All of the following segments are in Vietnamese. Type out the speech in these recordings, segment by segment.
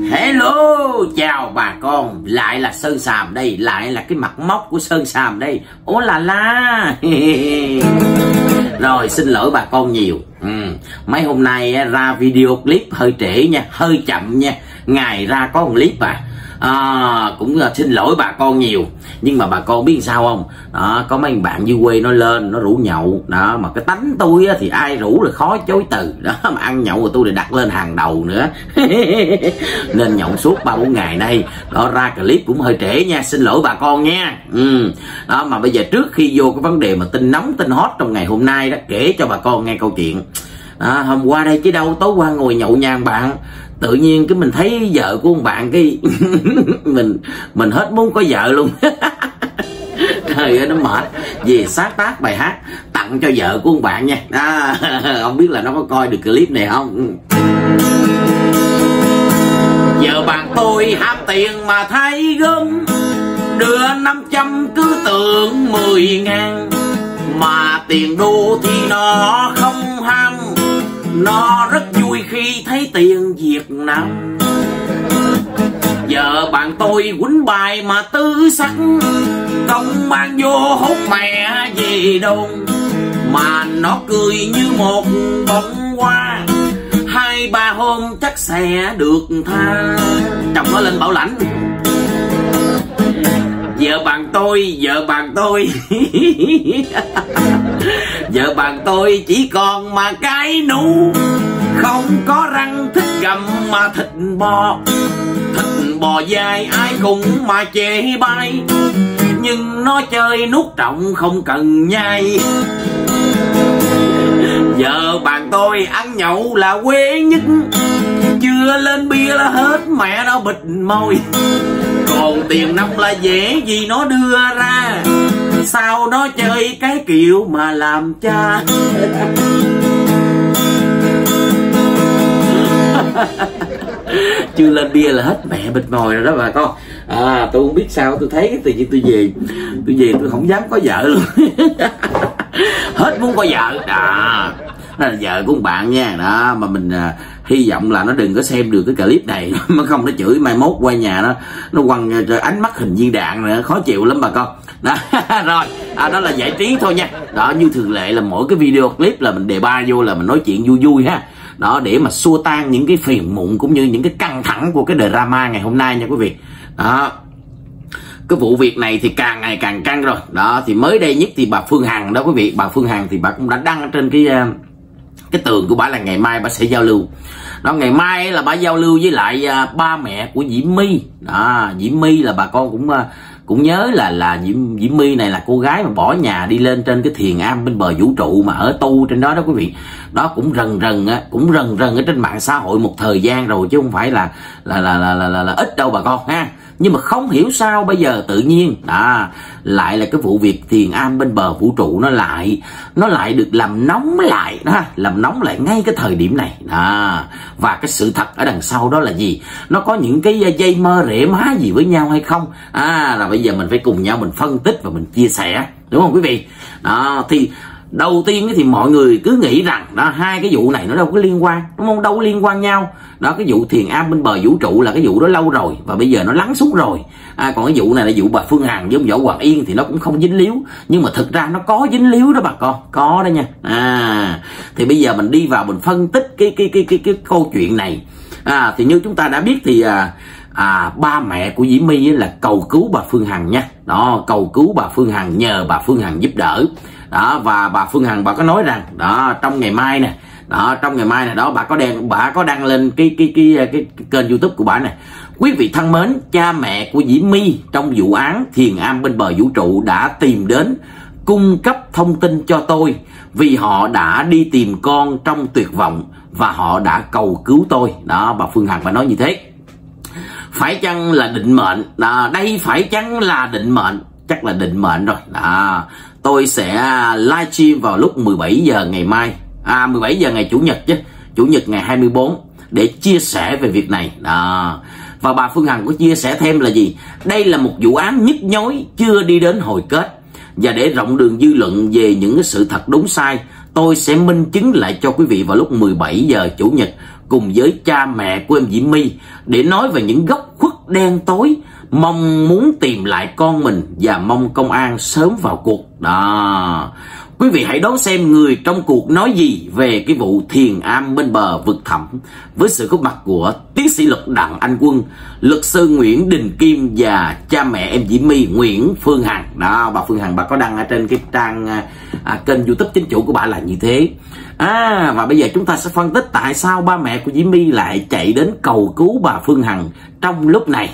Hello, chào bà con, lại là Sơn Sàm đây, lại là cái mặt móc của Sơn Sàm đây. Ố là la. Rồi, xin lỗi bà con nhiều. Mấy hôm nay ra video clip hơi trễ nha, hơi chậm nha. Ngày ra có một clip cũng xin lỗi bà con nhiều. Nhưng mà bà con biết sao không? Có mấy bạn dưới quê nó lên, nó rủ nhậu đó, mà cái tánh tôi thì ai rủ là khó chối từ đó, mà ăn nhậu của tôi thì đặt lên hàng đầu nữa. Nên nhậu suốt 3-4 ngày nay đó, ra clip cũng hơi trễ nha, xin lỗi bà con nha. Đó, mà bây giờ trước khi vô cái vấn đề mà tin nóng tin hot trong ngày hôm nay đó, kể cho bà con nghe câu chuyện. Hôm qua đây chứ đâu, tối qua ngồi nhậu nhà bạn, tự nhiên cái mình thấy vợ của ông bạn cái mình hết muốn có vợ luôn. Trời ơi nó mệt, về sáng tác bài hát tặng cho vợ của ông bạn nha. Không biết là nó có coi được clip này không. Vợ bạn tôi ham tiền mà thấy gớm, đưa 500 cứ tưởng 10.000, mà tiền đô thì nó không ham, nó rất vui khi thấy tiền Việt Nam. Giờ bạn tôi quýnh bài mà tứ sắc, công mang vô hút mẹ về đâu, mà nó cười như một bông hoa, 2-3 hôm chắc sẽ được tha. Chồng nó lên bảo lãnh. Vợ bạn tôi vợ bạn tôi chỉ còn mà cái nụ, không có răng thích gặm mà thịt bò dai ai cũng mà chê bai, nhưng nó chơi nuốt trọng không cần nhai. Vợ bạn tôi ăn nhậu là quê nhất, chưa lên bia là hết mẹ nó bịt môi, còn tiền nong là dễ gì nó đưa ra, sao nó chơi cái kiểu mà làm cha. Chưa lên bia là hết mẹ bịt mồi rồi đó bà con. Tôi không biết sao, tôi thấy tự nhiên tôi về tôi không dám có vợ luôn. Hết muốn có vợ đó. Đó là vợ của một bạn nha đó, mà mình hy vọng là nó đừng có xem được cái clip này, mà không nó chửi mai mốt qua nhà nó quăng ánh mắt hình viên đạn nữa, khó chịu lắm bà con đó. Rồi đó là giải trí thôi nha đó, như thường lệ là mỗi cái video clip là mình đề ba vô là mình nói chuyện vui vui ha đó, để mà xua tan những cái phiền muộn cũng như những cái căng thẳng của cái drama ngày hôm nay nha quý vị đó. Cái vụ việc này thì càng ngày càng căng rồi đó, thì mới đây nhất thì bà Phương Hằng đó quý vị, bà Phương Hằng thì bà cũng đã đăng trên cái tường của bà là ngày mai bà sẽ giao lưu đó. Ngày mai là bà giao lưu với lại ba mẹ của Diễm My đó. Diễm My là bà con cũng nhớ là Diễm My này là cô gái mà bỏ nhà đi lên trên cái thiền am bên bờ vũ trụ mà ở tu trên đó đó quý vị đó, cũng rần rần ở trên mạng xã hội một thời gian rồi, chứ không phải là ít đâu bà con ha. Nhưng mà không hiểu sao bây giờ tự nhiên lại là cái vụ việc thiền am bên bờ vũ trụ nó lại được làm nóng lại đó, làm nóng lại ngay cái thời điểm này đó. Và cái sự thật ở đằng sau đó là gì, nó có những cái dây mơ rễ má gì với nhau hay không, là bây giờ mình phải cùng nhau mình phân tích và mình chia sẻ, đúng không quý vị đó. Thì đầu tiên thì mọi người cứ nghĩ rằng đó, hai cái vụ này nó đâu có liên quan, đúng không, đâu có liên quan nhau đó. Cái vụ thiền am bên bờ vũ trụ là cái vụ đó lâu rồi và bây giờ nó lắng xuống rồi. Còn cái vụ này là vụ bà Phương Hằng với ông Võ Hoàng Yên thì nó cũng không dính líu, nhưng mà thực ra nó có dính líu đó bà con, có đó nha. Thì bây giờ mình đi vào mình phân tích cái câu chuyện này. Thì như chúng ta đã biết thì ba mẹ của Diễm My là cầu cứu bà Phương Hằng nha đó, cầu cứu bà Phương Hằng, nhờ bà Phương Hằng giúp đỡ đó. Và bà Phương Hằng bà có nói rằng đó, trong ngày mai nè đó, bà có đăng lên cái kênh YouTube của bà này: quý vị thân mến, cha mẹ của Diễm My trong vụ án thiền am bên bờ vũ trụ đã tìm đến cung cấp thông tin cho tôi, vì họ đã đi tìm con trong tuyệt vọng và họ đã cầu cứu tôi đó. Bà Phương Hằng phải nói như thế. Phải chăng là định mệnh đây, phải chăng là định mệnh? Chắc là định mệnh rồi đó. Tôi sẽ livestream vào lúc 17 giờ ngày mai, 17 giờ ngày chủ nhật chứ, chủ nhật ngày 24, để chia sẻ về việc này đó. Và bà Phương Hằng có chia sẻ thêm là gì, đây là một vụ án nhức nhối chưa đi đến hồi kết, và để rộng đường dư luận về những cái sự thật đúng sai, tôi sẽ minh chứng lại cho quý vị vào lúc 17 giờ chủ nhật cùng với cha mẹ của em Diễm My để nói về những góc khuất đen tối, mong muốn tìm lại con mình và mong công an sớm vào cuộc. Đó, quý vị hãy đón xem người trong cuộc nói gì về cái vụ thiền am bên bờ vực thẳm, với sự góp mặt của tiến sĩ luật Đặng Anh Quân, luật sư Nguyễn Đình Kim và cha mẹ em Diễm My Nguyễn Phương Hằng. Đó, bà Phương Hằng bà có đăng ở trên cái trang kênh YouTube chính chủ của bà là như thế. Và bây giờ chúng ta sẽ phân tích tại sao ba mẹ của Diễm My lại chạy đến cầu cứu bà Phương Hằng trong lúc này.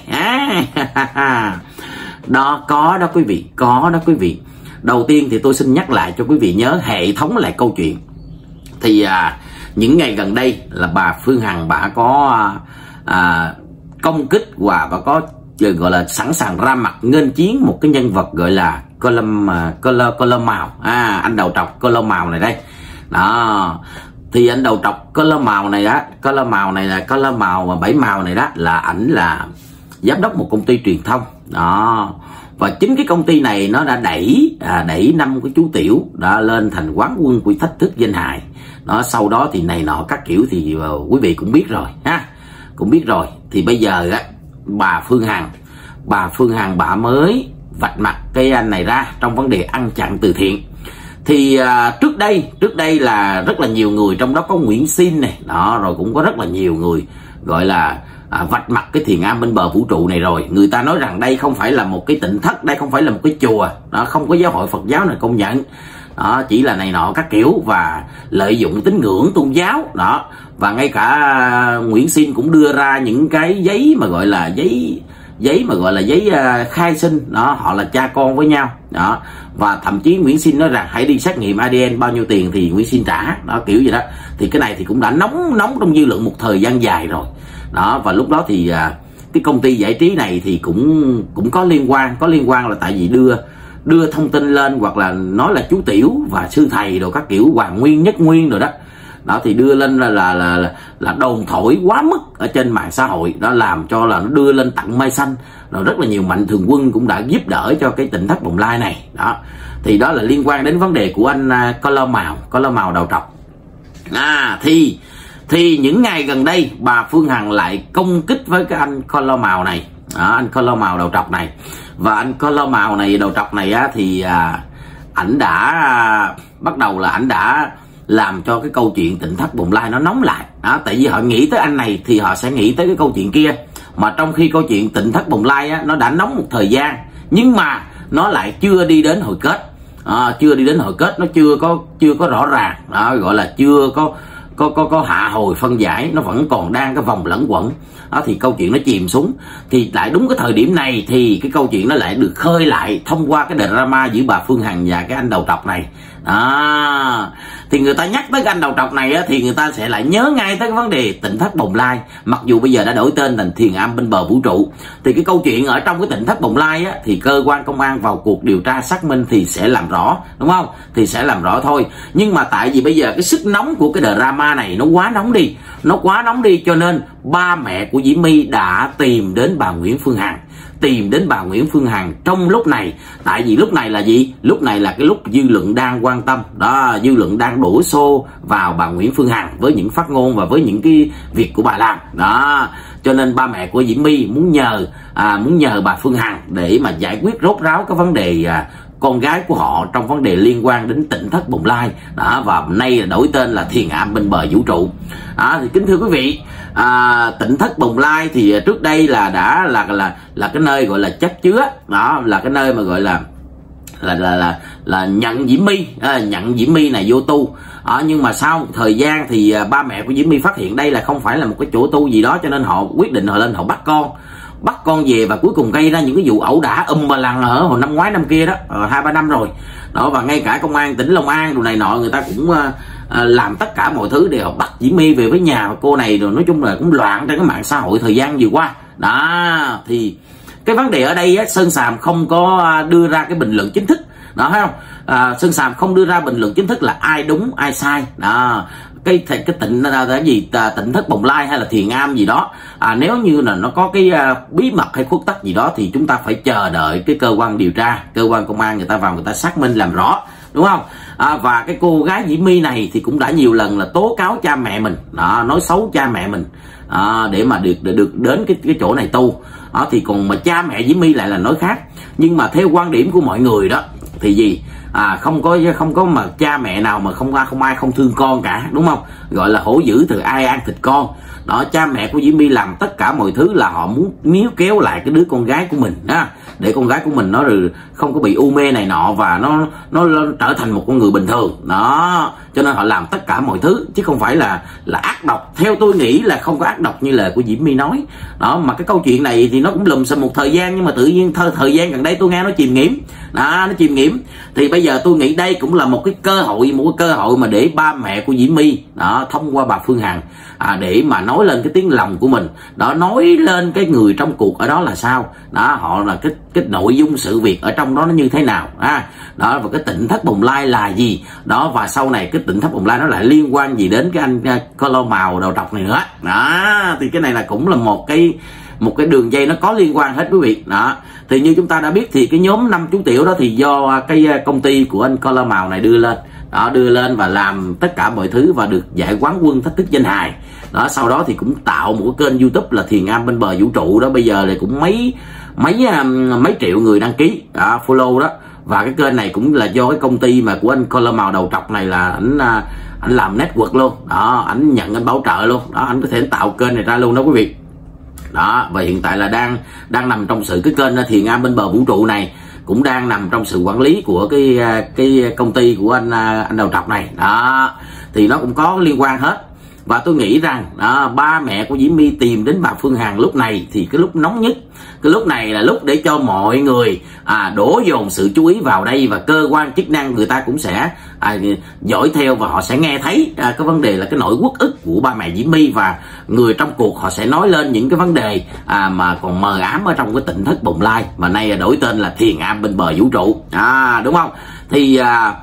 Đó, có đó quý vị, có đó quý vị. Đầu tiên thì tôi xin nhắc lại cho quý vị nhớ hệ thống lại câu chuyện. Thì những ngày gần đây là bà Phương Hằng bà có công kích và bà có gọi là sẵn sàng ra mặt nghênh chiến một cái nhân vật gọi là Color Màu, anh đầu trọc Color Màu này đây. Đó, thì anh đầu trọc Color Màu này đó, Color Màu này là Color Màu mà 7 màu này đó, là ảnh là giám đốc một công ty truyền thông. Đó, và chính cái công ty này nó đã đẩy 5 cái chú tiểu đã lên thành quán quân của thách thức danh hài. Đó, sau đó thì này nọ các kiểu thì quý vị cũng biết rồi ha, cũng biết rồi. Thì bây giờ á, bà Phương Hằng bà mới vạch mặt cái anh này ra trong vấn đề ăn chặn từ thiện. Thì trước đây là rất là nhiều người, trong đó có Nguyễn Xin này đó, rồi cũng có rất là nhiều người gọi là vạch mặt cái thiền am bên bờ vũ trụ này rồi. Người ta nói rằng đây không phải là một cái tịnh thất, đây không phải là một cái chùa, đó, không có giáo hội Phật giáo này công nhận. Đó, chỉ là này nọ các kiểu và lợi dụng tín ngưỡng tôn giáo đó. Và ngay cả Nguyễn Xin cũng đưa ra những cái giấy mà gọi là giấy khai sinh đó, họ là cha con với nhau đó. Và thậm chí Nguyễn Xin nói rằng hãy đi xét nghiệm ADN, bao nhiêu tiền thì Nguyễn Xin trả đó, kiểu gì đó. Thì cái này thì cũng đã nóng trong dư luận một thời gian dài rồi đó. Và lúc đó thì cái công ty giải trí này thì cũng có liên quan là tại vì đưa thông tin lên, hoặc là nói là chú tiểu và sư thầy rồi các kiểu, Hoàng Nguyên, Nhất Nguyên rồi đó. Đó thì đưa lên là đồn thổi quá mức ở trên mạng xã hội đó, làm cho là nó đưa lên tận mây xanh. Rồi rất là nhiều mạnh thường quân cũng đã giúp đỡ cho cái tỉnh thất Bồng Lai này đó. Thì đó là liên quan đến vấn đề của anh Color Màu đầu trọc. Thì những ngày gần đây bà Phương Hằng lại công kích với cái anh Color Màu này đó, anh Color Màu đầu trọc này. Và anh Color Màu này đầu trọc này á, thì ảnh đã bắt đầu là ảnh đã làm cho cái câu chuyện tỉnh thất Bồng Lai nó nóng lại đó. Tại vì họ nghĩ tới anh này thì họ sẽ nghĩ tới cái câu chuyện kia, mà trong khi câu chuyện tỉnh thất Bồng Lai á, nó đã nóng một thời gian nhưng mà nó lại chưa đi đến hồi kết. Chưa đi đến hồi kết, nó chưa có rõ ràng đó, gọi là chưa có hạ hồi phân giải, nó vẫn còn đang cái vòng lẫn quẩn đó. Thì câu chuyện nó chìm xuống, thì lại đúng cái thời điểm này thì cái câu chuyện nó lại được khơi lại thông qua cái drama giữa bà Phương Hằng và cái anh đầu trọc này đó. Thì người ta nhắc tới cái anh đầu trọc này á, thì người ta sẽ lại nhớ ngay tới cái vấn đề tỉnh thất Bồng Lai, mặc dù bây giờ đã đổi tên thành thiền am bên bờ vũ trụ. Thì cái câu chuyện ở trong cái tỉnh thất Bồng Lai á, thì cơ quan công an vào cuộc điều tra xác minh thì sẽ làm rõ, đúng không? Thì sẽ làm rõ thôi. Nhưng mà tại vì bây giờ cái sức nóng của cái drama này nó quá nóng đi, cho nên ba mẹ của Diễm My đã tìm đến bà Nguyễn Phương Hằng trong lúc này. Tại vì lúc này là gì? Lúc này là cái lúc dư luận đang quan tâm đó, dư luận đang đổ xô vào bà Nguyễn Phương Hằng với những phát ngôn và với những cái việc của bà làm đó. Cho nên ba mẹ của Diễm My muốn nhờ bà Phương Hằng để mà giải quyết rốt ráo cái vấn đề con gái của họ trong vấn đề liên quan đến tỉnh thất Bồng Lai đó. Và nay là đổi tên là thiền am bên bờ vũ trụ đó. Thì kính thưa quý vị, tỉnh thất Bồng Lai thì trước đây là đã là cái nơi gọi là chất chứa đó, là cái nơi mà gọi là nhận Diễm My này vô tu. Nhưng mà sau một thời gian thì ba mẹ của Diễm My phát hiện đây là không phải là một cái chỗ tu gì đó, cho nên họ quyết định họ lên họ bắt con về, và cuối cùng gây ra những cái vụ ẩu đả bà lằng ở hồi năm ngoái năm kia đó, 2-3 năm rồi đó. Và ngay cả công an tỉnh Long An đồ này nọ, người ta cũng làm tất cả mọi thứ để họ bắt Diễm My về với nhà cô này. Rồi nói chung là cũng loạn trên cái mạng xã hội thời gian vừa qua đó. Thì cái vấn đề ở đây á, Sơn Sàm không có đưa ra cái bình luận chính thức đó, thấy không? Sơn Sàm không đưa ra bình luận chính thức là ai đúng ai sai đó. Cái tỉnh thất Bồng Lai hay là thiền am gì đó, nếu như là nó có cái bí mật hay khuất tất gì đó thì chúng ta phải chờ đợi cái cơ quan điều tra, cơ quan công an người ta vào người ta xác minh làm rõ, đúng không? Và cái cô gái Diễm My này thì cũng đã nhiều lần là tố cáo cha mẹ mình, nói xấu cha mẹ mình, để mà được đến cái chỗ này tu. Thì còn mà cha mẹ Diễm My lại là nói khác. Nhưng mà theo quan điểm của mọi người đó thì gì, không có mà cha mẹ nào mà không ai không thương con cả, đúng không? Gọi là hổ dữ thì ai ăn thịt con. Đó, cha mẹ của Diễm My làm tất cả mọi thứ là họ muốn níu kéo lại cái đứa con gái của mình để con gái của mình nó không có bị u mê này nọ, và nó trở thành một con người bình thường đó. Cho nên họ làm tất cả mọi thứ chứ không phải là ác độc. Theo tôi nghĩ là không có ác độc như lời của Diễm My nói đó. Mà cái câu chuyện này thì nó cũng lùm xùm một thời gian, nhưng mà tự nhiên thời gian gần đây tôi nghe nó chìm nghiễm đó, nó chìm nghiễm. Thì bây giờ tôi nghĩ đây cũng là một cái cơ hội mà để ba mẹ của Diễm My đó, thông qua bà Phương Hằng để mà nói lên cái tiếng lòng của mình đó, nói lên cái người trong cuộc ở đó là sao đó, họ là cái nội dung sự việc ở trong đó nó như thế nào đó, và cái Tỉnh Thất Bồng Lai là gì đó, và sau này cái Tỉnh Thất Bồng Lai nó lại liên quan gì đến cái anh color màu đầu trọc này nữa đó. Thì cái này là cũng là một cái đường dây nó có liên quan hết quý vị đó. Thì như chúng ta đã biết thì cái nhóm 5 chú tiểu đó thì do cái công ty của anh color màu này đưa lên và làm tất cả mọi thứ, và được giải quán quân thách thức danh hài đó. Sau đó thì cũng tạo một cái kênh YouTube là Thiền Am bên bờ vũ trụ đó, bây giờ thì cũng mấy triệu người đăng ký follow đó. Và cái kênh này cũng là do cái công ty mà của anh color màu đầu trọc này là anh làm network luôn đó, anh nhận anh bảo trợ luôn đó, anh có thể tạo kênh này ra luôn đó quý vị đó. Và hiện tại là đang nằm trong sự cái kênh Thiền Am bên bờ vũ trụ này cũng đang nằm trong sự quản lý của cái công ty của anh đầu trọc này đó. Thì nó cũng có liên quan hết. Và tôi nghĩ rằng ba mẹ của Diễm My tìm đến bà Phương Hằng lúc này thì cái lúc nóng nhất, cái lúc này là lúc để cho mọi người đổ dồn sự chú ý vào đây, và cơ quan chức năng người ta cũng sẽ dõi theo, và họ sẽ nghe thấy cái vấn đề là cái nỗi uất ức của ba mẹ Diễm My, và người trong cuộc họ sẽ nói lên những cái vấn đề mà còn mờ ám ở trong cái Tỉnh Thất Bồng Lai, mà nay đổi tên là Thiền Am bên bờ vũ trụ đúng không? Thì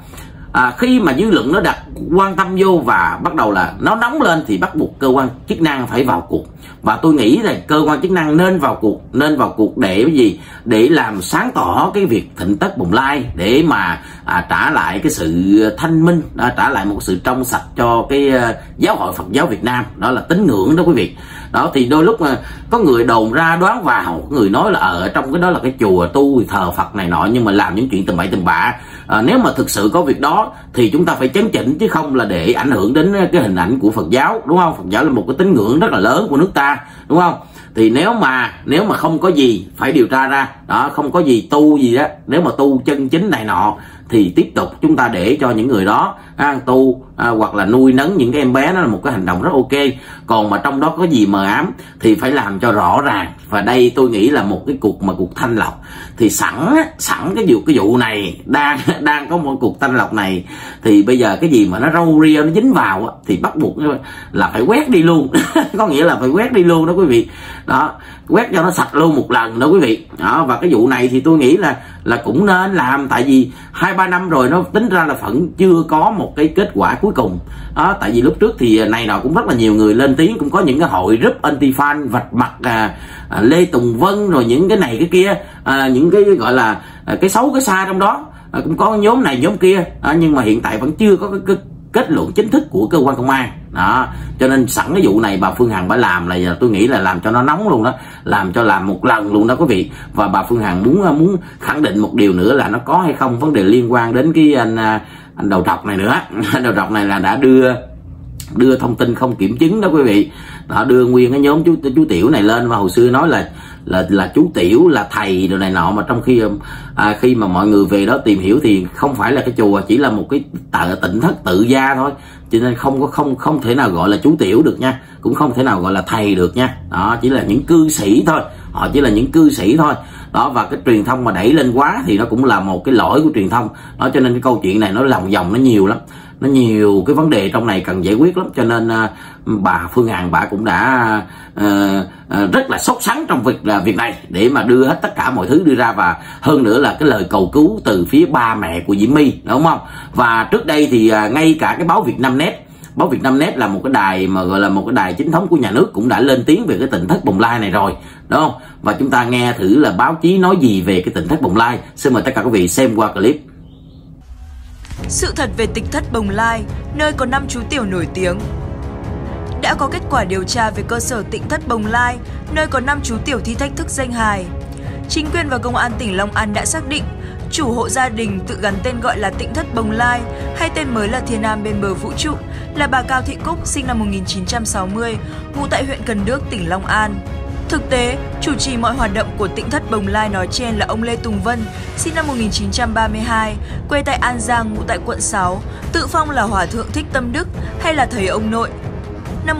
khi mà dư luận nó đặt quan tâm vô và bắt đầu là nó nóng lên thì bắt buộc cơ quan chức năng phải vào cuộc. Và tôi nghĩ là cơ quan chức năng nên vào cuộc để cái gì, để làm sáng tỏ cái việc Tỉnh Thất Bồng Lai, để mà trả lại cái sự thanh minh, trả lại một sự trong sạch cho cái giáo hội Phật giáo Việt Nam, đó là tín ngưỡng đó quý vị đó. Thì đôi lúc mà có người đồn ra đoán vào, người nói là ở trong cái đó là cái chùa tu thờ Phật này nọ, nhưng mà làm những chuyện tầm bậy tầm bạ. Nếu mà thực sự có việc đó thì chúng ta phải chấn chỉnh, chứ không là để ảnh hưởng đến cái hình ảnh của Phật giáo, đúng không? Phật giáo là một cái tín ngưỡng rất là lớn của nước ta, đúng không? Thì nếu mà không có gì phải điều tra ra đó, không có gì tu gì đó, nếu mà tu chân chính này nọ thì tiếp tục chúng ta để cho những người đó tu hoặc là nuôi nấng những cái em bé, nó là một cái hành động rất ok. Còn mà trong đó có gì mờ ám thì phải làm cho rõ ràng. Và đây tôi nghĩ là một cái cuộc thanh lọc, thì sẵn cái vụ này đang có một cuộc thanh lọc này, thì bây giờ cái gì mà nó râu ria nó dính vào thì bắt buộc là phải quét đi luôn có nghĩa là phải quét đi luôn đó quý vị đó, quét cho nó sạch luôn một lần đó quý vị đó. Và cái vụ này thì tôi nghĩ là cũng nên làm, tại vì 2-3 năm rồi nó tính ra là vẫn chưa có một cái kết quả cuối cùng đó. Tại vì lúc trước thì này nọ cũng rất là nhiều người lên tiếng, cũng có những cái hội group anti-fan vạch mặt Lê Tùng Vân rồi những cái này cái kia, những cái gọi là cái xấu cái xa trong đó, cũng có nhóm này nhóm kia nhưng mà hiện tại vẫn chưa có cái kết luận chính thức của cơ quan công an đó. Cho nên sẵn cái vụ này bà Phương Hằng phải làm là tôi nghĩ là làm cho nó nóng luôn đó, làm một lần luôn đó quý vị. Và bà Phương Hằng muốn khẳng định một điều nữa là nó có hay không vấn đề liên quan đến cái anh đầu trọc này nữa. Anh đầu trọc này là đã đưa thông tin không kiểm chứng đó quý vị, đã đưa nguyên cái nhóm chú tiểu này lên, và hồi xưa nói là chú tiểu là thầy đồ này nọ, mà trong khi mà mọi người về đó tìm hiểu thì không phải là cái chùa, chỉ là một cái tỉnh thất tự gia thôi, cho nên không thể nào gọi là chú tiểu được nha, cũng không thể nào gọi là thầy được nha đó, chỉ là những cư sĩ thôi, họ chỉ là những cư sĩ thôi đó. Và cái truyền thông mà đẩy lên quá thì nó cũng là một cái lỗi của truyền thông đó, cho nên cái câu chuyện này nó lòng vòng nó nhiều lắm, nó nhiều cái vấn đề trong này cần giải quyết lắm. Cho nên bà Phương Hằng bà cũng đã rất là sốt sắng trong việc này, để mà đưa hết tất cả mọi thứ đưa ra, và hơn nữa là cái lời cầu cứu từ phía ba mẹ của Diễm My, đúng không? Và trước đây thì ngay cả cái báo Vietnamnet là một cái đài mà gọi là một cái đài chính thống của nhà nước cũng đã lên tiếng về cái Tỉnh Thất Bồng Lai này rồi, đúng không? Và chúng ta nghe thử là báo chí nói gì về cái Tỉnh Thất Bồng Lai. Xin mời tất cả quý vị xem qua clip. Sự thật về Tỉnh thất Bồng Lai, nơi có 5 chú tiểu nổi tiếng. Đã có kết quả điều tra về cơ sở Tỉnh thất Bồng Lai, nơi có 5 chú tiểu thi thách thức danh hài. Chính quyền và công an tỉnh Long An đã xác định chủ hộ gia đình tự gắn tên gọi là Tỉnh thất Bồng Lai hay tên mới là Thiên Nam bên bờ vũ trụ là bà Cao Thị Cúc sinh năm 1960, ngụ tại huyện Cần Đước, tỉnh Long An. Thực tế, chủ trì mọi hoạt động của Tỉnh thất Bồng Lai nói trên là ông Lê Tùng Vân, sinh năm 1932, quê tại An Giang, ngụ tại quận 6, tự phong là Hòa thượng Thích Tâm Đức hay là thầy ông nội. Năm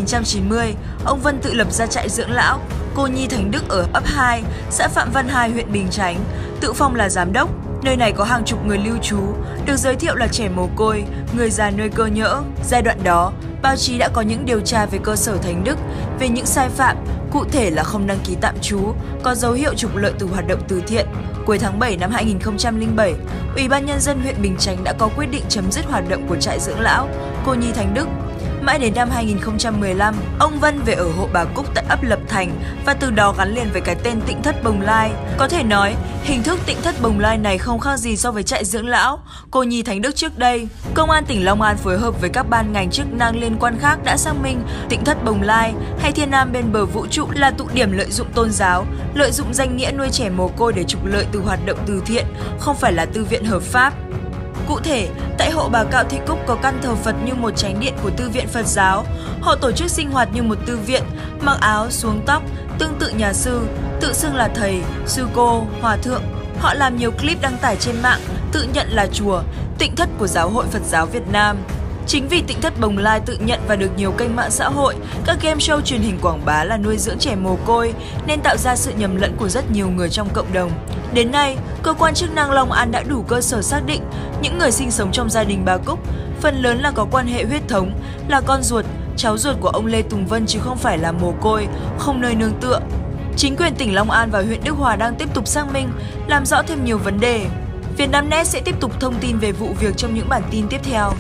1990, ông Vân tự lập ra trại dưỡng lão Cô Nhi Thánh Đức ở ấp 2, xã Phạm Văn Hai, huyện Bình Chánh, tự phong là giám đốc. Nơi này có hàng chục người lưu trú, được giới thiệu là trẻ mồ côi, người già nơi cơ nhỡ. Giai đoạn đó, báo chí đã có những điều tra về cơ sở Thánh Đức, về những sai phạm, cụ thể là không đăng ký tạm trú, có dấu hiệu trục lợi từ hoạt động từ thiện. Cuối tháng 7 năm 2007, Ủy ban Nhân dân huyện Bình Chánh đã có quyết định chấm dứt hoạt động của trại dưỡng lão Cô Nhi Thánh Đức. Mãi đến năm 2015, ông Vân về ở hộ bà Cúc tại ấp Lập Thành và từ đó gắn liền với cái tên Tỉnh thất Bồng Lai. Có thể nói, hình thức Tỉnh thất Bồng Lai này không khác gì so với trại dưỡng lão Cô Nhi Thánh Đức trước đây. Công an tỉnh Long An phối hợp với các ban ngành chức năng liên quan khác đã xác minh Tỉnh thất Bồng Lai hay Thiên Nam bên bờ vũ trụ là tụ điểm lợi dụng tôn giáo, lợi dụng danh nghĩa nuôi trẻ mồ côi để trục lợi từ hoạt động từ thiện, không phải là tư viện hợp pháp. Cụ thể, tại hộ bà Cao Thị Cúc có căn thờ Phật như một chánh điện của Tư viện Phật giáo. Họ tổ chức sinh hoạt như một tư viện, mặc áo, xuống tóc, tương tự nhà sư, tự xưng là thầy, sư cô, hòa thượng. Họ làm nhiều clip đăng tải trên mạng, tự nhận là chùa, tịnh thất của Giáo hội Phật giáo Việt Nam. Chính vì Tỉnh thất Bồng Lai tự nhận và được nhiều kênh mạng xã hội, các game show truyền hình quảng bá là nuôi dưỡng trẻ mồ côi nên tạo ra sự nhầm lẫn của rất nhiều người trong cộng đồng. Đến nay, cơ quan chức năng Long An đã đủ cơ sở xác định những người sinh sống trong gia đình bà Cúc phần lớn là có quan hệ huyết thống, là con ruột, cháu ruột của ông Lê Tùng Vân chứ không phải là mồ côi, không nơi nương tựa. Chính quyền tỉnh Long An và huyện Đức Hòa đang tiếp tục xác minh, làm rõ thêm nhiều vấn đề. Vietnamnet sẽ tiếp tục thông tin về vụ việc trong những bản tin tiếp theo.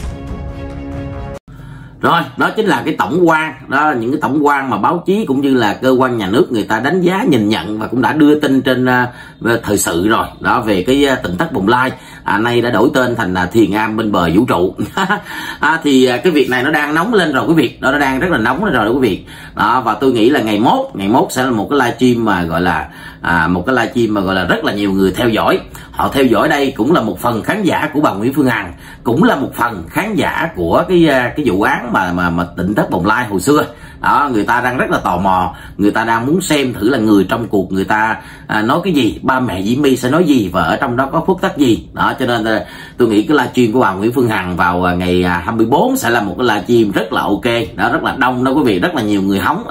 Rồi, đó chính là cái tổng quan, đó những cái tổng quan mà báo chí cũng như là cơ quan nhà nước người ta đánh giá, nhìn nhận và cũng đã đưa tin trên thời sự rồi, đó về cái Tỉnh thất Bồng Lai, nay đã đổi tên thành Thiền Am bên bờ vũ trụ. Thì cái việc này nó đang nóng lên rồi quý vị, đó nó đang rất là nóng lên rồi quý vị. Đó, và tôi nghĩ là ngày mốt sẽ là một cái livestream mà gọi là rất là nhiều người theo dõi. Họ theo dõi đây cũng là một phần khán giả của bà Nguyễn Phương Hằng, cũng là một phần khán giả của cái vụ án mà Tỉnh thất Bồng Lai hồi xưa. Đó, người ta đang rất là tò mò, người ta đang muốn xem thử là người trong cuộc người ta nói cái gì, ba mẹ Diễm My sẽ nói gì và ở trong đó có phúc tắc gì. Đó, cho nên tôi nghĩ cái livestream của bà Nguyễn Phương Hằng vào ngày 24 sẽ là một cái livestream rất là ok, đó rất là đông đó quý vị, rất là nhiều người hóng.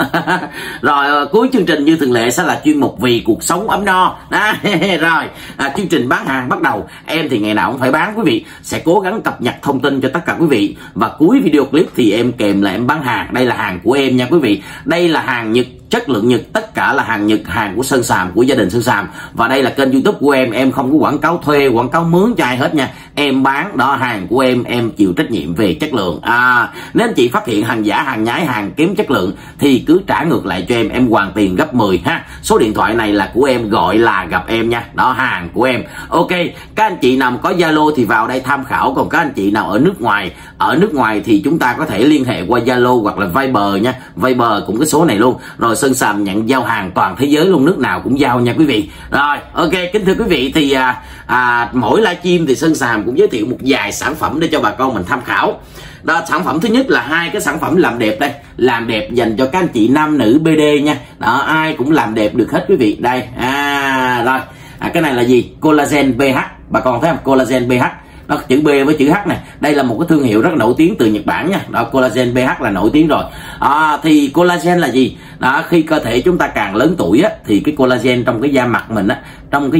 Rồi cuối chương trình như thường lệ sẽ là chuyên mục Vì Cuộc Sống Ấm No. Rồi chương trình bán hàng bắt đầu, em thì ngày nào cũng phải bán quý vị, sẽ cố gắng cập nhật thông tin cho tất cả quý vị, và cuối video clip thì em kèm là em bán hàng. Đây là hàng của em nha quý vị, đây là hàng Nhật, chất lượng Nhật, tất cả là hàng Nhật, hàng của Sơn Sàm, của gia đình Sơn Sàm. Và đây là kênh YouTube của em không có quảng cáo thuê, quảng cáo mướn cho ai hết nha. Em bán đó, hàng của em chịu trách nhiệm về chất lượng. Nếu anh chị phát hiện hàng giả, hàng nhái, hàng kém chất lượng thì cứ trả ngược lại cho em hoàn tiền gấp 10 ha. Số điện thoại này là của em, gọi là gặp em nha. Đó, hàng của em. Ok, các anh chị nào có Zalo thì vào đây tham khảo, còn các anh chị nào ở nước ngoài thì chúng ta có thể liên hệ qua Zalo hoặc là Viber nha. Viber cũng cái số này luôn. Rồi Sơn Sàm nhận giao hàng toàn thế giới luôn, nước nào cũng giao nha quý vị. Rồi, ok, kính thưa quý vị, thì mỗi livestream thì Sơn Sàm cũng giới thiệu một vài sản phẩm để cho bà con mình tham khảo. Đó, sản phẩm thứ nhất là hai cái sản phẩm làm đẹp đây, làm đẹp dành cho các anh chị nam nữ BD nha. Đó, ai cũng làm đẹp được hết quý vị. Đây, rồi, cái này là gì? Collagen BH, bà con thấy không? Collagen BH. Đó, chữ B với chữ H này, đây là một cái thương hiệu rất nổi tiếng từ Nhật Bản nha. Đó, collagen BH là nổi tiếng rồi. Thì collagen là gì? Đó, khi cơ thể chúng ta càng lớn tuổi á, thì cái collagen trong cái da mặt mình á,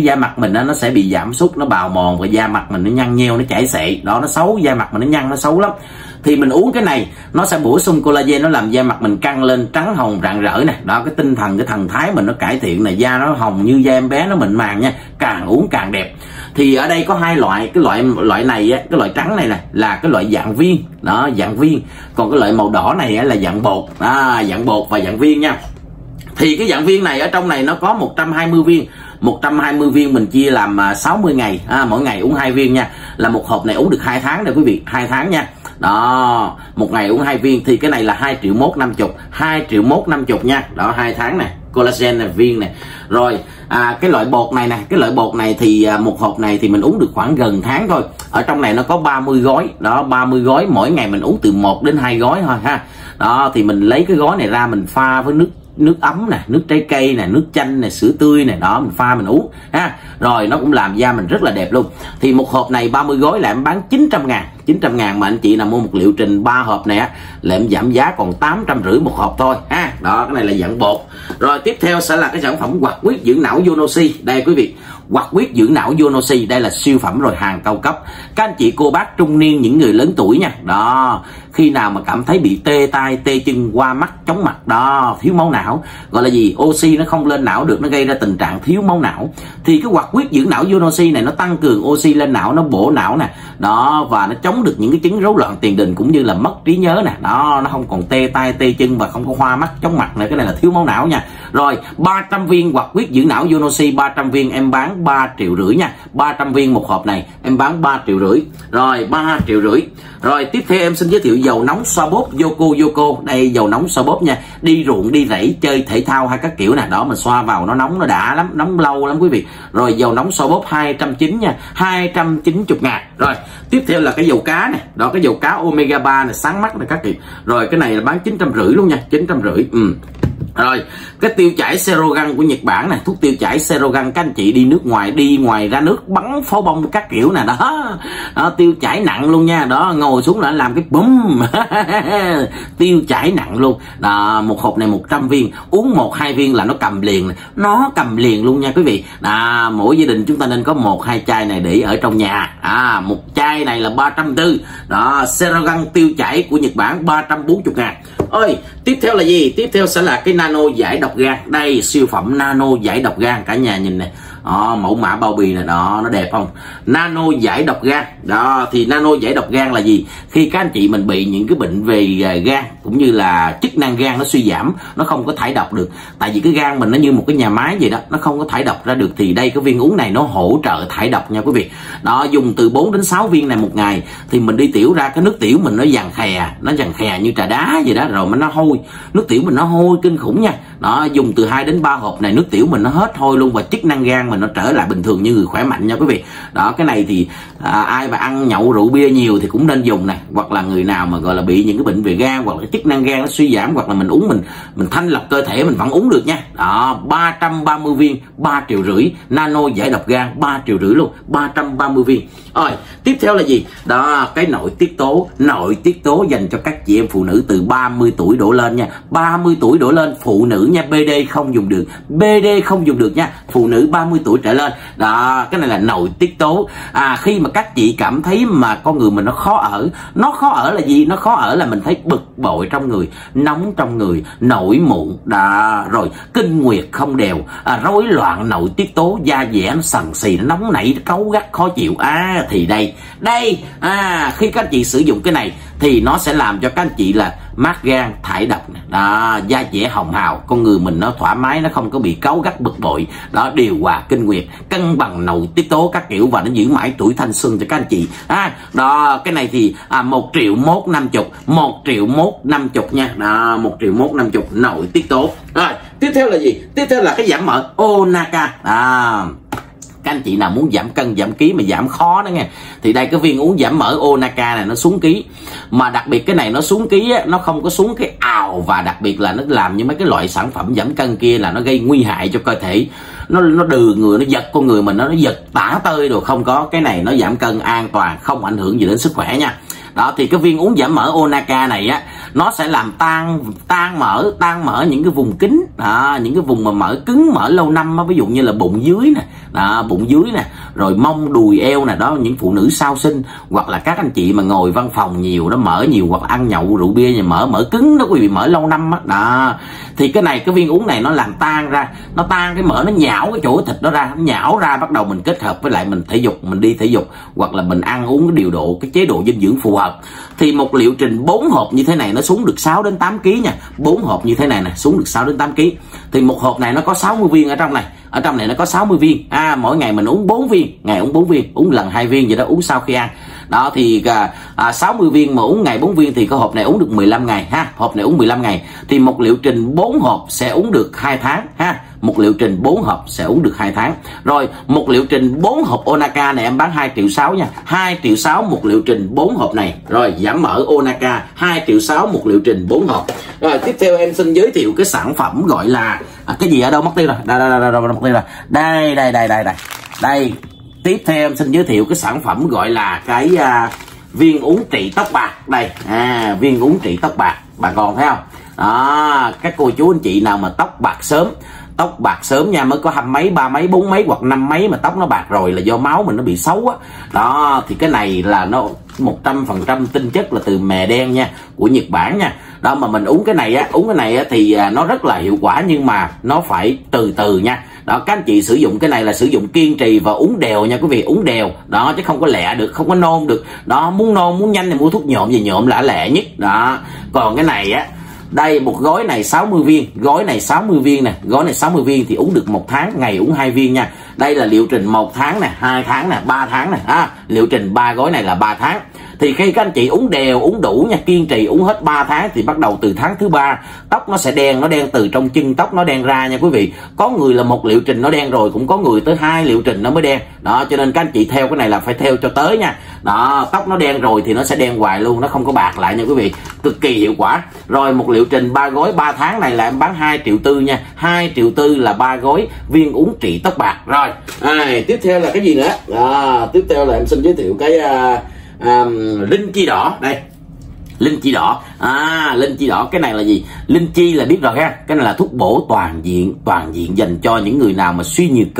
nó sẽ bị giảm sút, nó bào mòn và da mặt mình nó nhăn nheo, nó chảy xệ. Đó, nó xấu, da mặt mình nó nhăn, nó xấu lắm. Thì mình uống cái này, nó sẽ bổ sung collagen, nó làm da mặt mình căng lên, trắng hồng rạng rỡ nè. Đó, cái tinh thần, cái thần thái mình nó cải thiện này, da nó hồng như da em bé, nó mịn màng nha. Càng uống càng đẹp. Thì ở đây có hai loại, cái loại này á, cái loại trắng này là cái loại dạng viên. Đó, dạng viên. Còn cái loại màu đỏ này á là dạng bột. Dạng bột và dạng viên nha. Thì cái dạng viên này ở trong này nó có 120 viên. 120 viên mình chia làm 60 ngày, mỗi ngày uống 2 viên nha, là một hộp này uống được 2 tháng nè quý vị, 2 tháng nha. Đó, một ngày uống 2 viên thì cái này là 2.150.000, 2.150.000 nha. Đó, 2 tháng nè, collagen này, viên này. Rồi cái loại bột này nè, cái loại bột này thì một hộp này thì mình uống được khoảng gần tháng thôi. Ở trong này nó có 30 gói. Đó, 30 gói, mỗi ngày mình uống từ 1 đến 2 gói thôi ha. Đó, thì mình lấy cái gói này ra, mình pha với nước ấm nè, nước trái cây nè, nước chanh nè, sữa tươi nè, đó mình pha mình uống ha. Rồi nó cũng làm da mình rất là đẹp luôn. Thì một hộp này 30 gói là em bán 900.000, 900.000 mà anh chị nào mua một liệu trình 3 hộp này á là em giảm giá còn 850 một hộp thôi ha. Đó, cái này là dạng bột. Rồi tiếp theo sẽ là cái sản phẩm hoạt huyết dưỡng não Yonosi. Đây quý vị, hoạt huyết dưỡng não Yonosi, đây là siêu phẩm rồi, hàng cao cấp. Các anh chị cô bác trung niên, những người lớn tuổi nha. Đó, khi nào mà cảm thấy bị tê tay, tê chân, qua mắt, chóng mặt, đó, thiếu máu não, gọi là gì, oxy nó không lên não được, nó gây ra tình trạng thiếu máu não, thì cái hoạt huyết dưỡng não Yonosi này nó tăng cường oxy lên não, nó bổ não nè, đó, và nó chống được những cái chứng rối loạn tiền đình cũng như là mất trí nhớ nè. Đó, nó không còn tê tay, tê chân và không có hoa mắt, chóng mặt nữa. Cái này là thiếu máu não nha. Rồi 300 viên hoạt huyết dưỡng não Yonosi, 300 viên em bán 3,5 triệu nha. 300 viên một hộp này em bán 3,5 triệu. Rồi 3,5 triệu. Rồi tiếp theo em xin giới thiệu dầu nóng xoa bóp Yoko. Đây dầu nóng xoa bóp nha. Đi ruộng, đi rẫy, chơi thể thao hay các kiểu nè, đó mình xoa vào nó nóng, nó đã lắm, nóng lâu lắm quý vị. Rồi dầu nóng xoa bóp 290 nha, 290.000. Rồi tiếp theo là cái dầu cá này. Đó, cái dầu cá omega 3 này, sáng mắt này các chị. Rồi cái này là bán 950 luôn nha, 950. Rồi cái tiêu chảy Serogan của Nhật Bản này, thuốc tiêu chảy Serogan, các anh chị đi nước ngoài, đi ngoài ra nước bắn pháo bông các kiểu nè, đó, đó tiêu chảy nặng luôn nha. Đó, ngồi xuống là làm cái bùm tiêu chảy nặng luôn. Đó, một hộp này 100 viên, uống 1-2 viên là nó cầm liền này. Nó cầm liền luôn nha quý vị. Đó, mỗi gia đình chúng ta nên có 1-2 chai này để ở trong nhà. Một chai này là 340. Đó, Serogan tiêu chảy của Nhật Bản 340.000. Ơi, tiếp theo là gì? Tiếp theo sẽ là cái nano giải độc gan. Đây, siêu phẩm nano giải độc gan, cả nhà nhìn này. Đó, mẫu mã bao bì này, đó, nó đẹp không? Nano giải độc gan. Đó, thì nano giải độc gan là gì? Khi các anh chị mình bị những cái bệnh về gan cũng như là chức năng gan nó suy giảm, nó không có thải độc được. Tại vì cái gan mình nó như một cái nhà máy vậy đó, nó không có thải độc ra được, thì đây cái viên uống này nó hỗ trợ thải độc nha quý vị. Đó, dùng từ 4 đến 6 viên này một ngày thì mình đi tiểu ra cái nước tiểu mình nó dàn khè như trà đá vậy đó, rồi nó hôi, nước tiểu mình nó hôi kinh khủng nha. Đó, dùng từ 2 đến 3 hộp này nước tiểu mình nó hết hôi luôn, và chức năng gan mình nó trở lại bình thường như người khỏe mạnh nha quý vị. Đó, cái này thì ai mà ăn nhậu rượu bia nhiều thì cũng nên dùng này, hoặc là người nào mà gọi là bị những cái bệnh về gan hoặc là chức năng gan nó suy giảm, hoặc là mình uống mình thanh lọc cơ thể mình vẫn uống được nha. Đó, 330 viên 3,5 triệu, nano giải độc gan 3,5 triệu luôn, 330 viên. Rồi tiếp theo là gì? Đó, cái nội tiết tố dành cho các chị em phụ nữ từ 30 tuổi đổ lên nha, 30 tuổi đổ lên phụ nữ nha, BD không dùng được, nha, phụ nữ 30 tuổi trở lên. Đó, cái này là nội tiết tố. Khi mà các chị cảm thấy mà con người mình nó khó ở là gì? Nó khó ở là mình thấy bực bội trong người, nóng trong người, nổi mụn, đó, rồi kinh nguyệt không đều, rối loạn nội tiết tố, da dẻ nó sần xì, nó nóng nảy, cáu gắt, khó chịu. Thì đây khi các anh chị sử dụng cái này thì nó sẽ làm cho các anh chị là mát gan, thải độc, da dẻ hồng hào, con người mình nó thoải mái, nó không có bị cáu gắt bực bội. Đó, điều hòa kinh nguyệt, cân bằng nội tiết tố các kiểu, và nó giữ mãi tuổi thanh xuân cho các anh chị. Đó, cái này thì 1.150.000, 1.150.000 nha. Đó, 1.150.000 nội tiết tố. Rồi tiếp theo là gì? Tiếp theo là cái giảm mỡ Onaka. Các anh chị nào muốn giảm cân giảm ký mà giảm khó đó nghe, thì đây cái viên uống giảm mỡ Onaka này nó xuống ký, mà đặc biệt cái này nó xuống ký á, nó không có xuống cái ào, và đặc biệt là nó làm như mấy cái loại sản phẩm giảm cân kia là nó gây nguy hại cho cơ thể, nó đừ người, nó giật con người mình, nó giật tả tơi rồi. Không có, cái này nó giảm cân an toàn, không ảnh hưởng gì đến sức khỏe nha. Đó, thì cái viên uống giảm mỡ Onaka này á, nó sẽ làm tan mỡ những cái vùng kín, những cái vùng mà mỡ cứng, mỡ lâu năm á, ví dụ như là bụng dưới nè, rồi mông đùi eo nè. Đó, những phụ nữ sau sinh, hoặc là các anh chị mà ngồi văn phòng nhiều đó, mỡ nhiều, hoặc là ăn nhậu rượu bia nhà mỡ cứng đó quý vị, mỡ lâu năm á. Đó, thì cái viên uống này nó làm tan ra, nó tan cái mỡ, nó nhão cái chỗ thịt đó ra, nó nhão ra, bắt đầu mình kết hợp với lại mình đi thể dục, hoặc là mình ăn uống cái điều độ, cái chế độ dinh dưỡng phù hợp hợp. Thì một liệu trình 4 hộp như thế này nó xuống được 6 đến 8 kg nha. 4 hộp như thế này nè xuống được 6 đến 8 kg. Thì một hộp này nó có 60 viên ở trong này. Ở trong này nó có 60 viên. Mỗi ngày mình uống 4 viên, ngày uống 4 viên, uống lần 2 viên vậy đó, uống sau khi ăn. Đó thì 60 viên mà uống ngày 4 viên thì cái hộp này uống được 15 ngày ha. Hộp này uống 15 ngày. Thì một liệu trình 4 hộp sẽ uống được 2 tháng ha. Một liệu trình 4 hộp sẽ uống được 2 tháng. Rồi một liệu trình 4 hộp Onaka này em bán 2,6 triệu nha. 2,6 triệu một liệu trình 4 hộp này. Rồi giảm mỡ Onaka 2,6 triệu một liệu trình 4 hộp. Rồi tiếp theo em xin giới thiệu cái sản phẩm gọi là cái gì ở đâu mất tiêu rồi. Đây. Tiếp theo em xin giới thiệu cái sản phẩm gọi là cái viên uống trị tóc bạc. Đây, viên uống trị tóc bạc. Bà con thấy không? Đó, các cô chú anh chị nào mà tóc bạc sớm nha, mới có 2 mấy, 3 mấy, 4 mấy hoặc 5 mấy mà tóc nó bạc rồi là do máu mình nó bị xấu á. Đó thì cái này là nó 100% tinh chất là từ mè đen nha, của Nhật Bản nha. Đó mà mình uống cái này á thì nó rất là hiệu quả, nhưng mà nó phải từ từ nha. Đó các anh chị sử dụng cái này là sử dụng kiên trì và uống đều nha quý vị, uống đều. Đó chứ không có lẹ được, không có nôn được. Đó muốn nôn muốn nhanh thì mua thuốc nhộm, về nhộm là lẹ nhất. Đó còn cái này á, đây một gói này 60 viên, gói này 60 viên nè, gói này 60 viên thì uống được 1 tháng, ngày uống 2 viên nha. Đây là liệu trình 1 tháng nè, 2 tháng nè, 3 tháng nè. Liệu trình 3 gói này là 3 tháng. Thì khi các anh chị uống đều, uống đủ nha, kiên trì uống hết 3 tháng thì bắt đầu từ tháng thứ 3 tóc nó sẽ đen, nó đen từ trong chân tóc nó đen ra nha quý vị. Có người là 1 liệu trình nó đen rồi, cũng có người tới 2 liệu trình nó mới đen. Đó cho nên các anh chị theo cái này là phải theo cho tới nha. Đó tóc nó đen rồi thì nó sẽ đen hoài luôn, nó không có bạc lại nha quý vị, cực kỳ hiệu quả. Rồi một liệu trình 3 gói 3 tháng này là em bán 2,4 triệu nha. 2,4 triệu là 3 gói viên uống trị tóc bạc. Rồi tiếp theo là cái gì nữa? Tiếp theo là em xin giới thiệu cái linh chi đỏ. Đây linh chi đỏ. Linh chi đỏ cái này là gì? Linh chi là biết rồi ha, cái này là thuốc bổ toàn diện dành cho những người nào mà suy nhược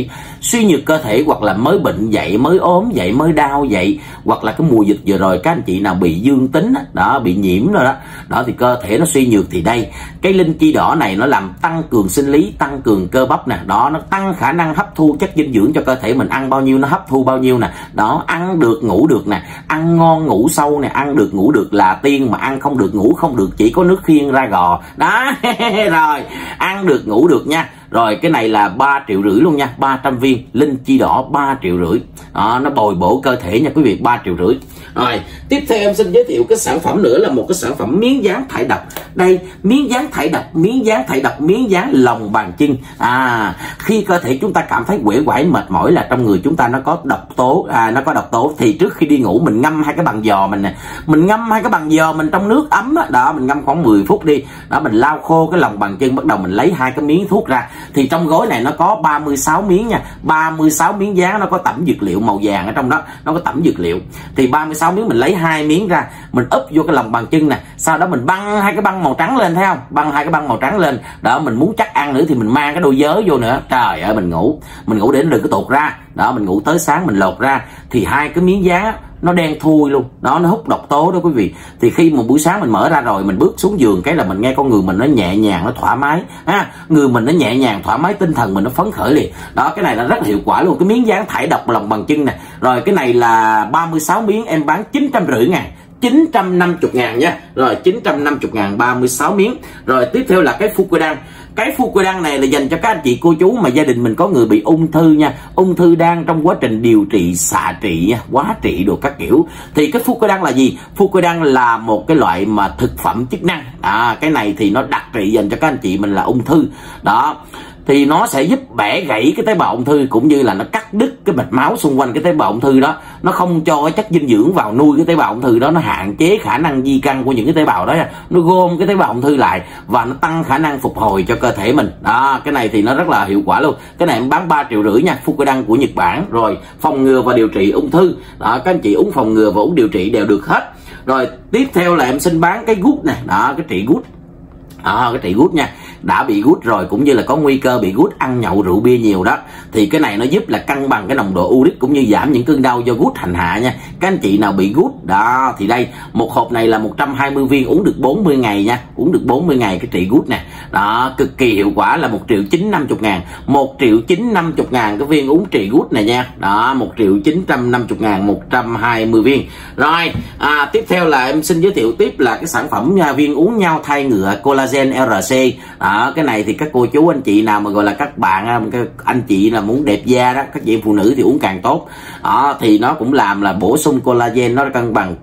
cơ thể hoặc là mới bệnh dậy, mới ốm dậy, mới đau dậy, hoặc là cái mùa dịch vừa rồi các anh chị nào bị dương tính đó, bị nhiễm rồi đó thì cơ thể nó suy nhược, thì đây cái linh chi đỏ này nó làm tăng cường sinh lý, tăng cường cơ bắp nè. Đó nó tăng khả năng hấp thu chất dinh dưỡng cho cơ thể mình, ăn bao nhiêu nó hấp thu bao nhiêu nè. Đó ăn được ngủ được nè, ăn ngon ngủ sâu nè, ăn được ngủ được là tiên, mà ăn không được ngủ không được, chỉ có nước khiên ra gò đó. Rồi ăn được ngủ được nha. Rồi cái này là 3,5 triệu luôn nha, 300 viên linh chi đỏ 3,5 triệu. Đó, nó bồi bổ cơ thể nha quý vị, 3,5 triệu. Rồi tiếp theo em xin giới thiệu cái sản phẩm nữa là một cái sản phẩm miếng dán thải độc. Đây miếng dán thải độc, miếng dán lòng bàn chân. Khi cơ thể chúng ta cảm thấy uể oải mệt mỏi là trong người chúng ta nó có độc tố, thì trước khi đi ngủ mình ngâm 2 cái bằng giò mình nè, mình ngâm 2 cái bằng giò mình trong nước ấm đó, mình ngâm khoảng 10 phút đi. Đó mình lau khô cái lòng bàn chân, bắt đầu mình lấy 2 cái miếng thuốc ra. Thì trong gói này nó có 36 miếng nha, 36 miếng dán, nó có tẩm dược liệu màu vàng ở trong đó, nó có tẩm dược liệu. Thì 36 miếng mình lấy 2 miếng ra, mình úp vô cái lòng bàn chân nè, sau đó mình băng 2 cái băng màu trắng lên, thấy không? Băng 2 cái băng màu trắng lên. Đó mình muốn chắc ăn nữa thì mình mang cái đôi vớ vô nữa. Trời ơi mình ngủ để nó đừng có tuột ra. Đó mình ngủ tới sáng mình lột ra thì 2 cái miếng dán nó đen thui luôn. Đó nó hút độc tố đó quý vị. Thì khi mà buổi sáng mình mở ra rồi, mình bước xuống giường cái là mình nghe con người mình nó nhẹ nhàng, nó thoải mái người mình nó nhẹ nhàng thoải mái, tinh thần mình nó phấn khởi liền. Đó cái này là rất hiệu quả luôn, cái miếng dán thải độc lòng bàn chân nè. Rồi cái này là 36 miếng em bán 950.000, 950.000 nha. Rồi 950.000 36 miếng. Rồi tiếp theo là cái Fucodan. Cái Fucodan này là dành cho các anh chị cô chú mà gia đình mình có người bị ung thư nha, ung thư đang trong quá trình điều trị, xạ trị nha, hóa trị đồ các kiểu. Thì cái Fucodan là gì? Fucodan là một cái loại mà thực phẩm chức năng. Cái này thì nó đặc trị dành cho các anh chị mình là ung thư. Đó thì nó sẽ giúp bẻ gãy cái tế bào ung thư, cũng như là nó cắt đứt cái mạch máu xung quanh cái tế bào ung thư đó. Nó không cho cái chất dinh dưỡng vào nuôi cái tế bào ung thư đó, nó hạn chế khả năng di căn của những cái tế bào đó, nó gom cái tế bào ung thư lại và nó tăng khả năng phục hồi cho cơ thể mình. Đó cái này thì nó rất là hiệu quả luôn. Cái này em bán 3,5 triệu nha, Fucodan của Nhật Bản. Rồi phòng ngừa và điều trị ung thư. Đó các anh chị uống phòng ngừa và uống điều trị đều được hết. Rồi tiếp theo là em xin bán cái gút nè. Đó cái trị gút. Cái trị gút nha. đã bị gút rồi, cũng như là có nguy cơ bị gút, ăn nhậu rượu bia nhiều đó, thì cái này nó giúp là cân bằng cái nồng độ uric cũng như giảm những cơn đau do gút hành hạ nha. Các anh chị nào bị gút đó thì đây, một hộp này là 120 viên, uống được 40 ngày nha, uống được 40 ngày cái trị gút nè. Đó, cực kỳ hiệu quả, là 1.950.000, 1.950.000 cái viên uống trị gút này nha. Đó, 1.950.000 120 viên. Rồi, tiếp theo là em xin giới thiệu tiếp là cái sản phẩm viên uống nhau thai ngựa collagen RC. Cái này thì các cô chú anh chị nào mà gọi là các bạn, các anh chị là muốn đẹp da đó, các chị em phụ nữ thì uống càng tốt. Thì nó cũng làm là bổ sung collagen, nó cân bằng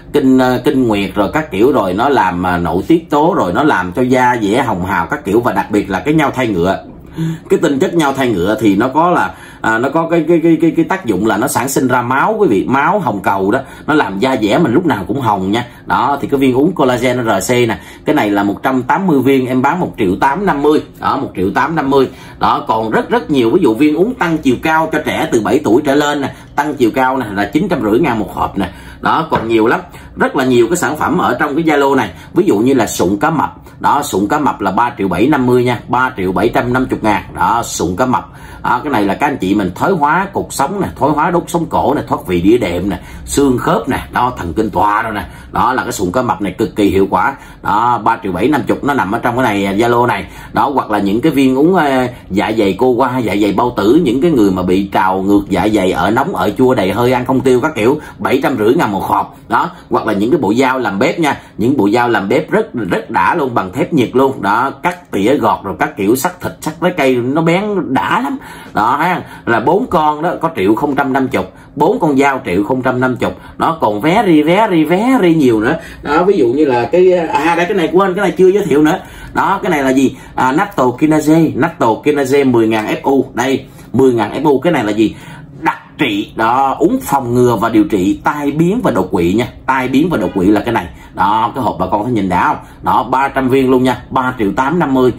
kinh nguyệt rồi các kiểu, rồi nó làm nội tiết tố, rồi nó làm cho da dễ hồng hào các kiểu. Và đặc biệt là cái nhau thai ngựa, cái tinh chất nhau thai ngựa thì nó có là nó có cái tác dụng là nó sản sinh ra máu, quý vị, máu hồng cầu đó, nó làm da dẻ mình lúc nào cũng hồng nha. Đó thì cái viên uống collagen RC nè, cái này là 180 viên em bán 1.850.000. Đó, 1.850.000. Đó, còn rất nhiều, ví dụ viên uống tăng chiều cao cho trẻ từ 7 tuổi trở lên nè, tăng chiều cao nè là 950.000 một hộp nè. Đó, còn nhiều lắm, rất là nhiều cái sản phẩm ở trong cái Zalo này. Ví dụ như là sụn cá mập, đó, sụn cá mập là 3.750.000 nha, 3.750.000. Đó, sụn cá mập. Đó, cái này là các anh chị mình thoái hóa cột sống nè, thoái hóa đốt sống cổ nè, thoát vị đĩa đệm nè, xương khớp nè, đó, thần kinh tọa đâu nè. Đó là cái sụn cá mập này cực kỳ hiệu quả. Đó, 3.750.000 nó nằm ở trong cái này Zalo này. Đó, hoặc là những cái viên uống dạ dày cô qua, dạ dày bao tử, những cái người mà bị trào ngược dạ dày, ở nóng ở chua, đầy hơi, ăn không tiêu các kiểu, 750.000 một hộp. Đó, hoặc là những cái bộ dao làm bếp nha, những bộ dao làm bếp rất đã luôn, bằng thép nhiệt luôn. Đó, cắt tỉa gọt rồi các kiểu, sắc thịt sắc trái cây nó bén đã lắm. Đó ha, là 4 con đó có 1.050.000, 4 con dao 1.050.000. Nó còn vé ri nhiều nữa. Đó, ví dụ như là cái đây, cái này quên, cái này chưa giới thiệu nữa. Đó, cái này là gì? Natto Kinase 10.000 FU. Đây, 10.000 FU. Cái này là gì? Đặc trị, đó, uống phòng ngừa và điều trị tai biến và đột quỵ nha. Tai biến và đột quỵ là cái này. Đó, cái hộp bà con thấy nhìn đã không? Đó, 300 viên luôn nha, 3.850.000,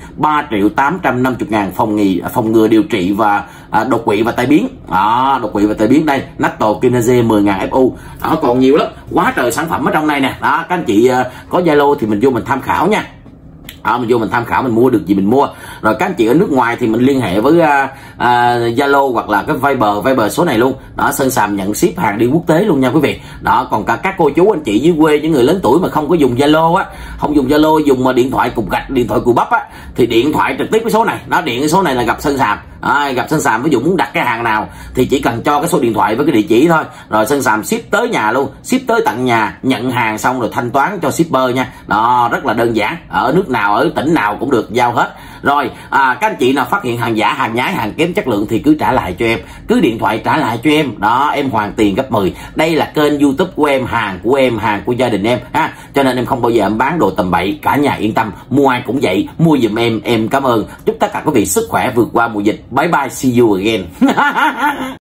3.850.000 phòng ngừa điều trị và đột quỵ và tai biến. Đó, đột quỵ và tai biến đây, Natto Kinase 10.000 FU. Đó, còn nhiều lắm, quá trời sản phẩm ở trong này nè. Đó, các anh chị có Zalo thì mình vô mình tham khảo nha. Mình vô mình tham khảo, mình mua được gì mình mua. Rồi các anh chị ở nước ngoài thì mình liên hệ với Zalo hoặc là cái Viber số này luôn. Đó, Sơn Sàm nhận ship hàng đi quốc tế luôn nha quý vị. Đó, còn cả các cô chú anh chị dưới quê, những người lớn tuổi mà không có dùng Zalo á, không dùng Zalo, dùng mà điện thoại cục gạch, điện thoại cùi bắp á, thì điện thoại trực tiếp cái số này. Nó điện cái số này là gặp Sơn Sàm. Gặp Sơn Sàm, ví dụ muốn đặt cái hàng nào thì chỉ cần cho cái số điện thoại với cái địa chỉ thôi, rồi Sơn Sàm ship tới nhà luôn, ship tới tận nhà, nhận hàng xong rồi thanh toán cho shipper nha. Đó, rất là đơn giản, ở nước nào, ở tỉnh nào cũng được giao hết. Rồi các anh chị nào phát hiện hàng giả, hàng nhái, hàng kém chất lượng thì cứ trả lại cho em, cứ điện thoại trả lại cho em. Đó, em hoàn tiền gấp 10. Đây là kênh YouTube của em, hàng của em, hàng của gia đình em ha, cho nên em không bao giờ em bán đồ tầm bậy. Cả nhà yên tâm, mua ai cũng vậy, mua giùm em cảm ơn. Chúc tất cả quý vị sức khỏe vượt qua mùa dịch. Bye bye, see you again.